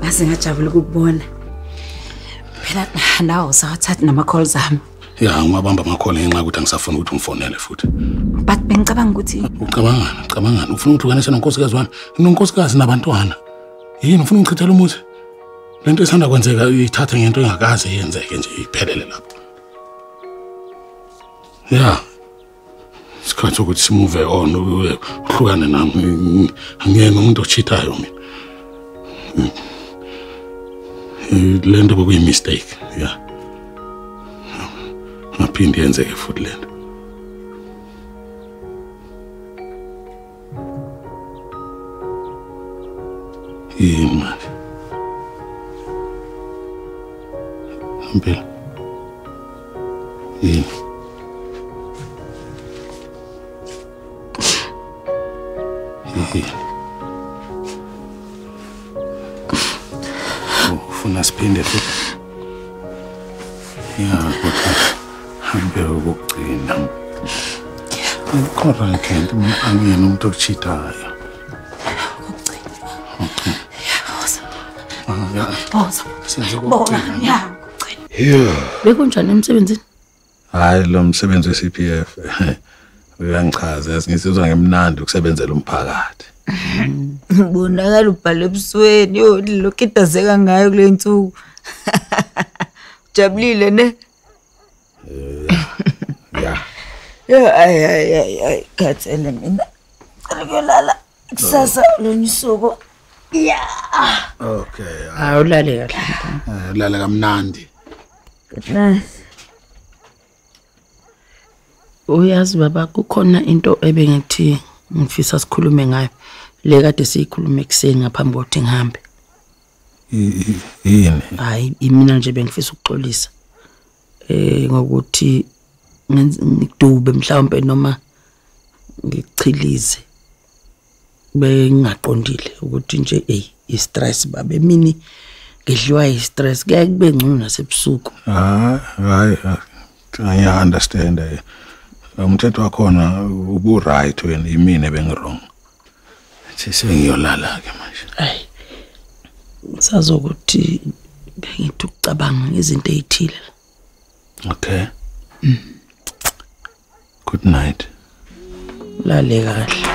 Ngaze ngajabula ukubona. Phela nawo usawathatha nama-calls ami. Ya, ngibamba ama-call ngenxa ukuthi angisafuni ukuthi ungifonele futhi. But bengicabanga ukuthi Ucabangani? Ufuna ukuthi ukanise nonkosikazi wami? Nonkosikazi nabantwana. Yini ufuna ungichithela umuthi? Lento esanda kwenzeka ithathe ngento engakaze yenzeke nje iphelele lapho. Ya. Sikhathi ukuthi simove on uhlukane nami. Angiyena umuntu ochithayo mina. Lento bokuyi mistake, ya. Ngaphinde yenzeke futhi lento. Yini manje? Nompilo. Yini? Ufuna siphinde futhi? Ya, kodwa hambe ukugcina. Kodwa ngeke angiyena umuntu ochithayo. Bekunjani emsebenzini? Hayi lo msebenzi we-CPF uyangichaza ngisizwa ngemnandi ukusebenzela umphakathi. Bonakala ubhale ebusweni lokhu idazeka ngayo kule nsuku. Jabulile ne? Ya. Ay khathele mina. Ngiyolala kusasa lonyisuku. Ya. Okay. Awulale kahle. Lala kamnandi. Good night. Uyazi baba kukhona into ebengithi ngifisa sikhulume ngayo. Le kade siyikhulume ekseni ngaphambi kokuthi ngihambe. Yini? Hayi mina nje bengifisa ukuxolisa. Ngokuthi ngidube mhlawumbe noma ngichilize. Bengaqondile ukuthi nje i-stress babe mini ngidliwa i-stress kuya kube ngcono nasebusuku. Hayi I understand. Umthetho wakhona ubu right wena imini bengirong. Sengiyolala ke manje. Hayi. Sazokuthi bengithi ukucabanga izinto ezithile. Okay. Good night. Lale kahle.